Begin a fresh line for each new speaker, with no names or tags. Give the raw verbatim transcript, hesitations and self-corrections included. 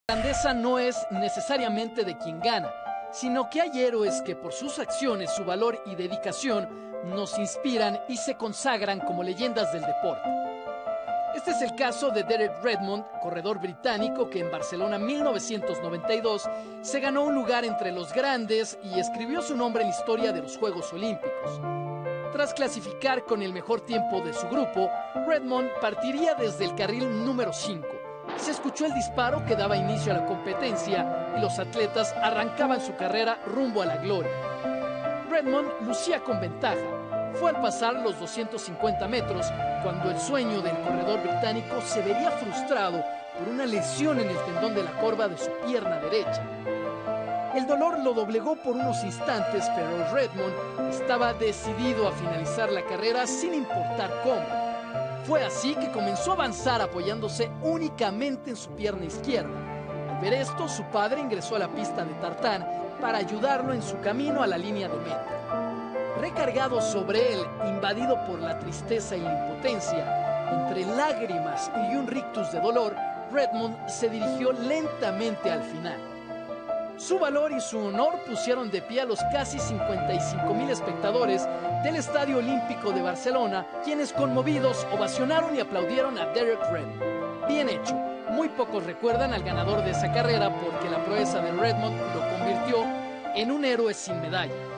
La grandeza no es necesariamente de quien gana, sino que hay héroes que por sus acciones, su valor y dedicación nos inspiran y se consagran como leyendas del deporte. Este es el caso de Derek Redmond, corredor británico que en Barcelona mil novecientos noventa y dos se ganó un lugar entre los grandes y escribió su nombre en la historia de los Juegos Olímpicos. Tras clasificar con el mejor tiempo de su grupo, Redmond partiría desde el carril número cinco. Se escuchó el disparo que daba inicio a la competencia y los atletas arrancaban su carrera rumbo a la gloria. Redmond lucía con ventaja. Fue al pasar los doscientos cincuenta metros cuando el sueño del corredor británico se vería frustrado por una lesión en el tendón de la corva de su pierna derecha. El dolor lo doblegó por unos instantes, pero Redmond estaba decidido a finalizar la carrera sin importar cómo. Fue así que comenzó a avanzar apoyándose únicamente en su pierna izquierda. Al ver esto, su padre ingresó a la pista de tartán para ayudarlo en su camino a la línea de meta. Recargado sobre él, invadido por la tristeza y la impotencia, entre lágrimas y un rictus de dolor, Redmond se dirigió lentamente al final. Su valor y su honor pusieron de pie a los casi cincuenta y cinco mil espectadores del Estadio Olímpico de Barcelona, quienes conmovidos ovacionaron y aplaudieron a Derek Redmond. Bien hecho, muy pocos recuerdan al ganador de esa carrera porque la proeza de Redmond lo convirtió en un héroe sin medalla.